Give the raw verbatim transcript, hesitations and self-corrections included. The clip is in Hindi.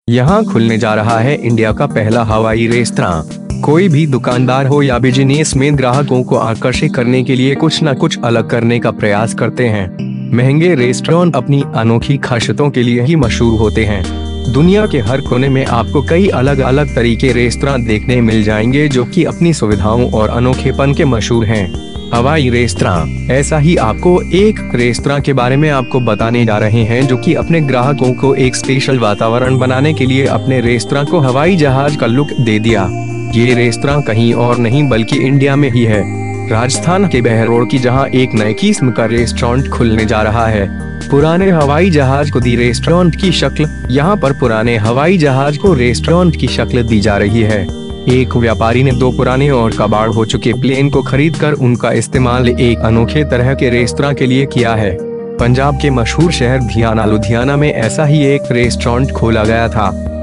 यहाँ खुलने जा रहा है इंडिया का पहला हवाई रेस्तरां। कोई भी दुकानदार हो या बिजनेस में ग्राहकों को आकर्षित करने के लिए कुछ न कुछ अलग करने का प्रयास करते हैं। महंगे रेस्टोरेंट अपनी अनोखी खासियतों के लिए ही मशहूर होते हैं। दुनिया के हर कोने में आपको कई अलग अलग तरीके रेस्तरां देखने मिल जाएंगे जो कि अपनी सुविधाओं और अनोखेपन के मशहूर हैं। हवाई रेस्तरां, ऐसा ही आपको एक रेस्तरां के बारे में आपको बताने जा रहे हैं जो कि अपने ग्राहकों को एक स्पेशल वातावरण बनाने के लिए अपने रेस्तरां को हवाई जहाज का लुक दे दिया। ये रेस्तरां कहीं और नहीं बल्कि इंडिया में ही है, राजस्थान के बहरोड़ की, जहां एक नए किस्म का रेस्टोरेंट खुलने जा रहा है। पुराने हवाई जहाज को दी रेस्टोरेंट की शक्ल, यहाँ पर पुराने हवाई जहाज को रेस्टोरेंट की शक्ल दी जा रही है। एक व्यापारी ने दो पुराने और कबाड़ हो चुके प्लेन को खरीदकर उनका इस्तेमाल एक अनोखे तरह के रेस्तरां के लिए किया है। पंजाब के मशहूर शहर धियाना लुधियाना में ऐसा ही एक रेस्टोरेंट खोला गया था।